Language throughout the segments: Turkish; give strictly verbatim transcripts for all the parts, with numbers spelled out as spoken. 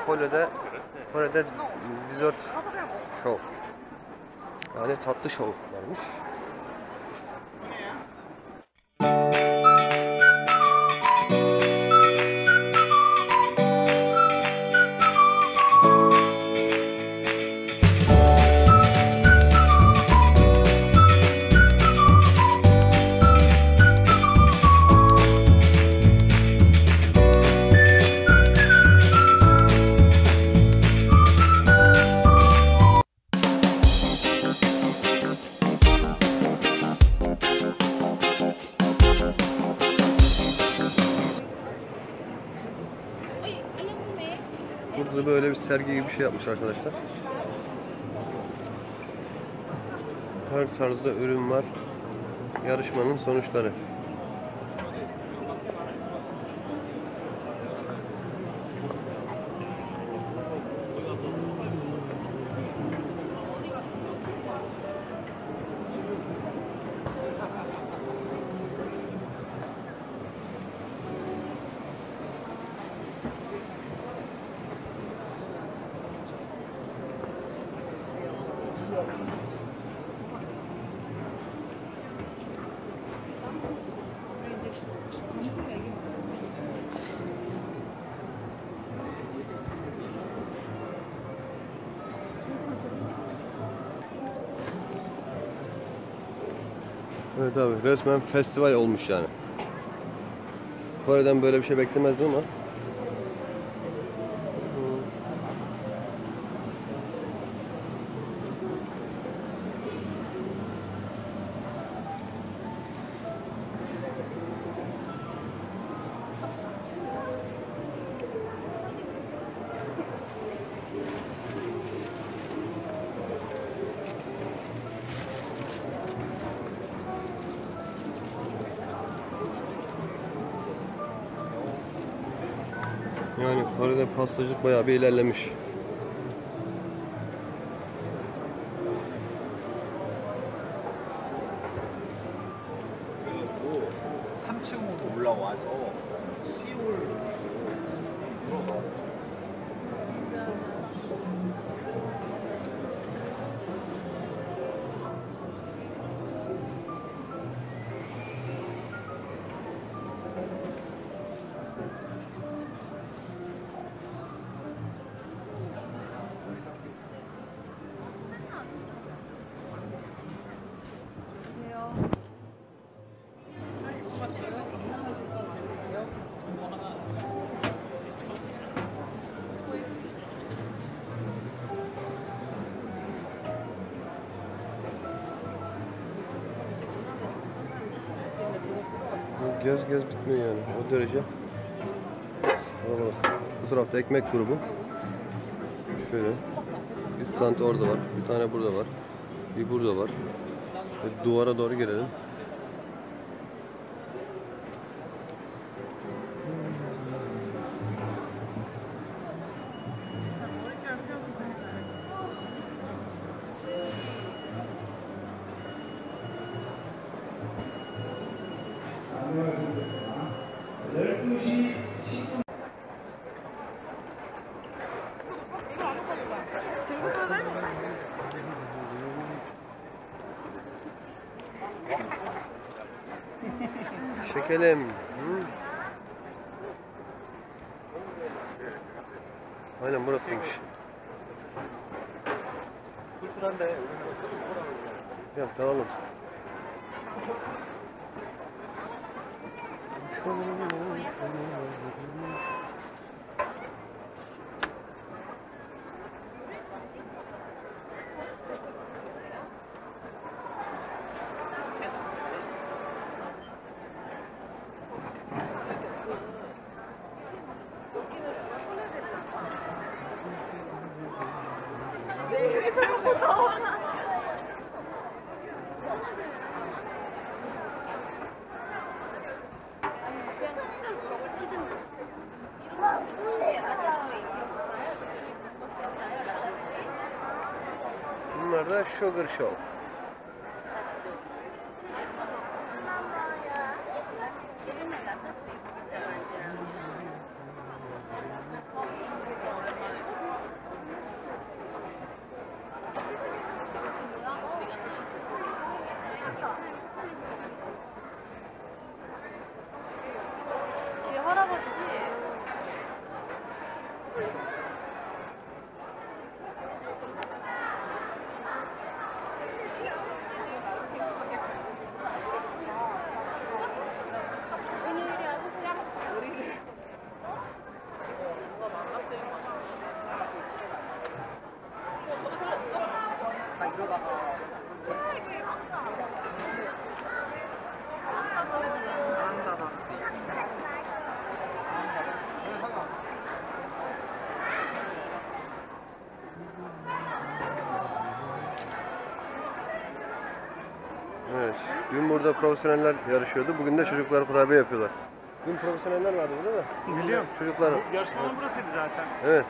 Kore'de Kore'de dessert show. Yani tatlı show varmış. Burada böyle bir sergi gibi bir şey yapmış arkadaşlar. Her tarzda ürün var. Yarışmanın sonuçları. Evet abi, resmen festival olmuş yani. Kore'den böyle bir şey beklemezdim ama yani Kore'de pastacılık bayağı bir ilerlemiş. 삼 층으로 올라와서 시올 들어가. Gez gez bitmiyor yani o derece. Bak, bu tarafta ekmek grubu. Şöyle. Bir stand orada var. Bir tane burada var. Bir burada var. Ve duvara doğru gelelim. Çekelim. Hı. Aynen burasıymış. Ya tamam. Bunlar da Sugar Show. Evet. Dün burada profesyoneller yarışıyordu. Bugün de çocuklar kurabiye yapıyorlar. Dün profesyoneller vardı değil mi? Biliyorum. Çocuklar. Bu yarışmanın burasıydı zaten. Evet.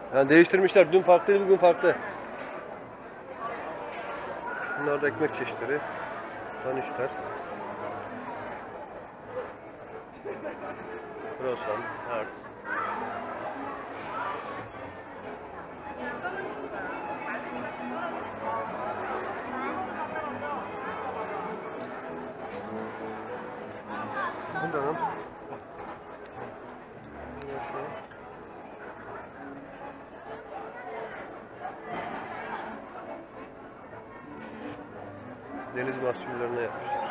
Yani değiştirmişler. Dün farklıydı, bugün farklı. Bunlar da ekmek çeşitleri. Tanışlar. Croissant, tart. Tamam. Deniz mahsullerine yapmışlar.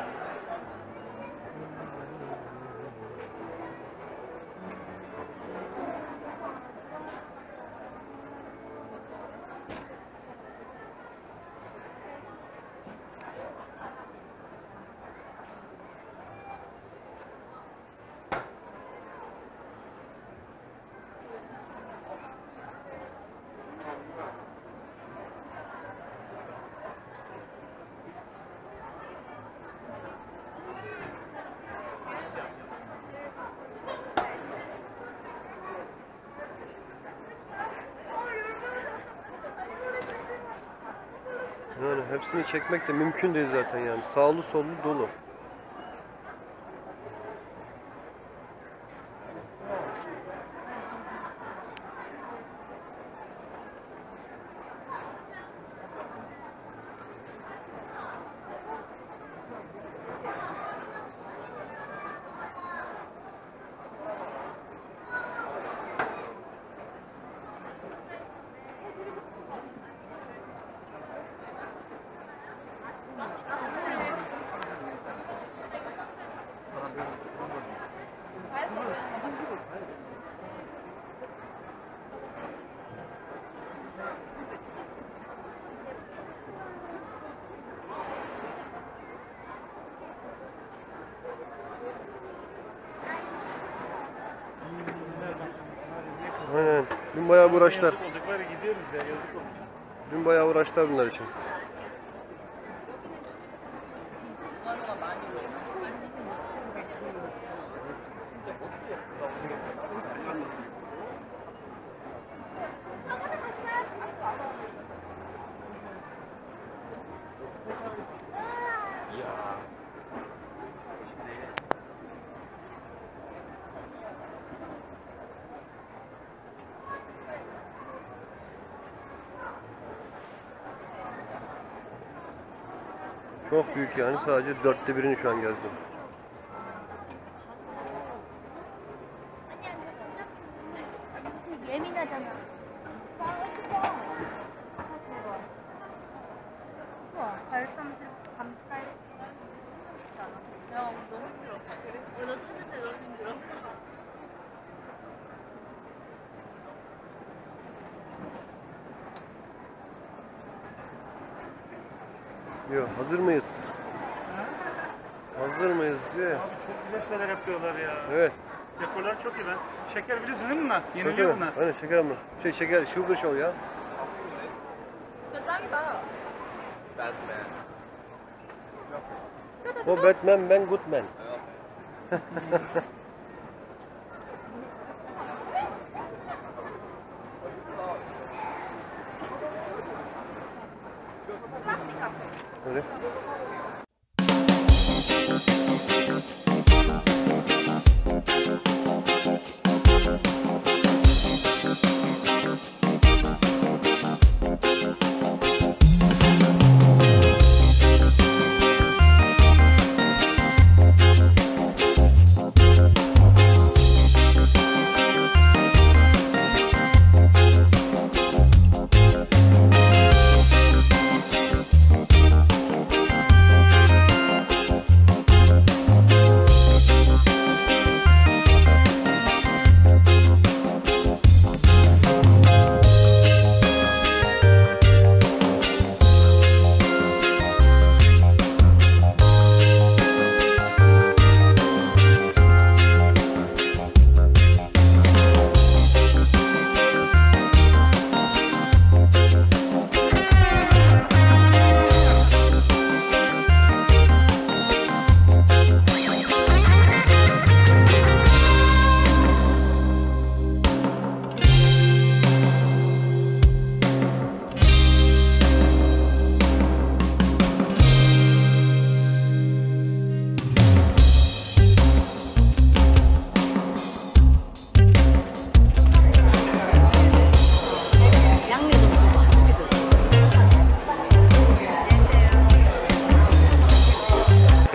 Yani hepsini çekmek de mümkün değil zaten yani. Sağlı sollu dolu. Aynen. Dün bayağı uğraştılar. Yazık olacak var ya, gidiyoruz ya, yazık olacak. Dün bayağı uğraştılar bunlar için. Çok büyük yani, sadece dörtte birini şu an gezdim. 예민하잖아. 우와, 발삼실 감쌀. 야, 너무 힘들어. 너 찾는데 너무 힘들어. Diyor, hazır mıyız? Hazır mıyız diyor. Abi çok güzel şeyler yapıyorlar ya. Evet. Dekorlar çok iyi ben. Şeker biliyorsun değil mi bunlar? Tabii, Yeniliyor tabii. bunlar. Aynen şeker mi? Şey şeker, sugar show ya. 저 짱이다. O Batman, ben Goodman. Öyle.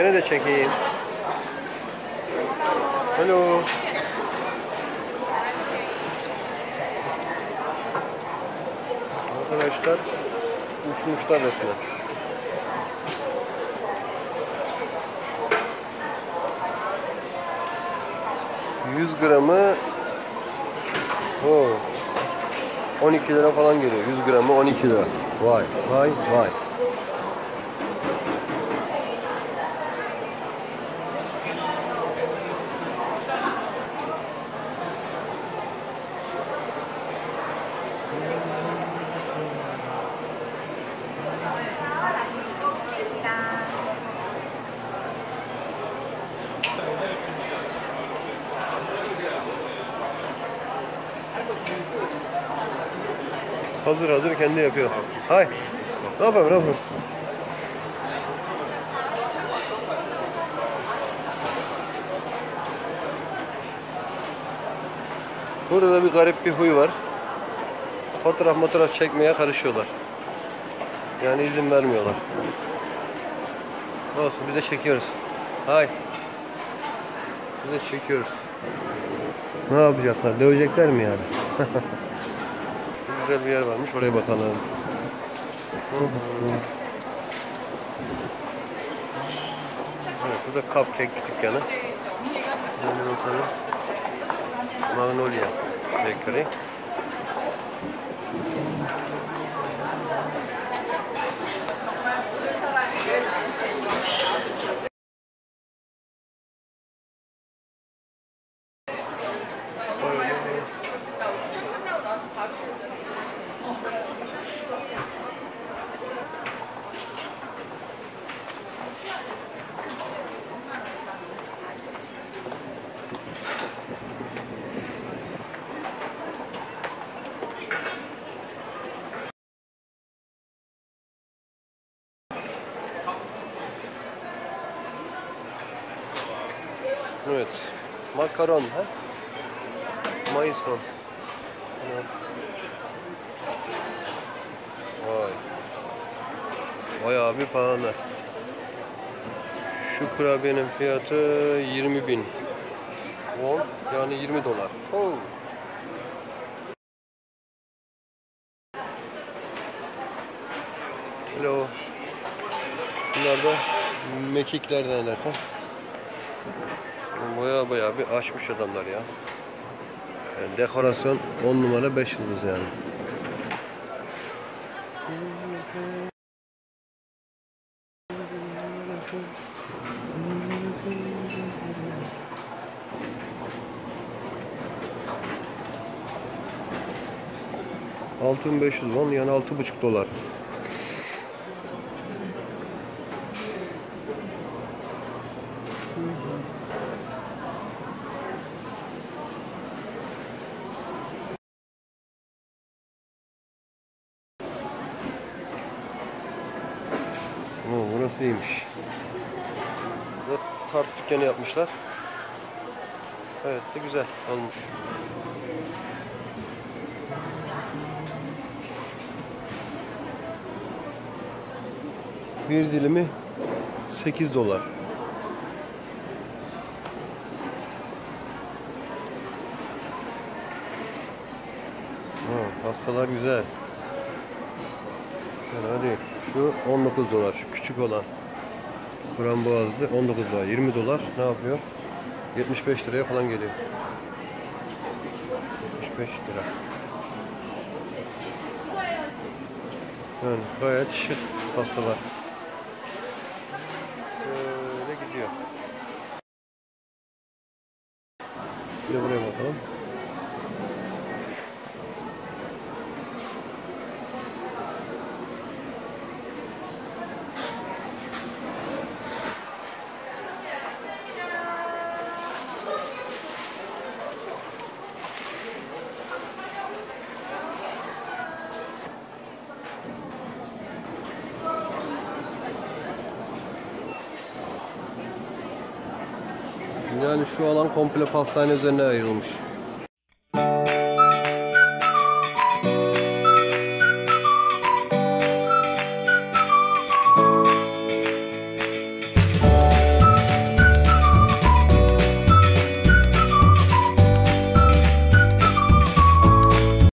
Seni de çekeyim. Hello. Arkadaşlar uçmuşlar resmen. yüz gramı o on iki lira falan geliyor. yüz gramı on iki lira. Vay vay vay. Hazır hazır kendi yapıyor. Hay. Ne yapayım ne yapayım? Burada da bir garip bir huy var. Fotoğraf fotoğraf çekmeye karışıyorlar. Yani izin vermiyorlar. Olsun biz de çekiyoruz. Hay. Biz de çekiyoruz. Ne yapacaklar? Dövecekler mi yani? Güzel bir yer varmış. Oraya bakalım. Evet, bu da cupcake dükkanı. Bakalım. Magnolia Bakery. Evet. Makaron ha? Mayson. Evet. Vay. Bayağı bir pahalı. Şu kurabiyenin fiyatı yirmi bin won, yani yirmi dolar. Oh. Hello. Bunlar da mekiklerden dersen. Baya baya bir aşmış adamlar ya. Yani dekorasyon on numara beş yıldız yani. altı bin beş yüz won yani altı buçuk dolar. Oo, burası iyiymiş. Burada tart dükkanı yapmışlar. Evet de güzel olmuş. Bir dilimi sekiz dolar. Ha, pastalar güzel. Fena değil. Şu on dokuz dolar. Şu küçük olan. Frambuazlı on dokuz dolar. yirmi dolar. Ne yapıyor? yetmiş beş liraya falan geliyor. yetmiş beş lira. Yani gayet şık pastalar. Böyle gidiyor. Bir de buraya bakalım. Yani şu alan komple pastane üzerine ayrılmış.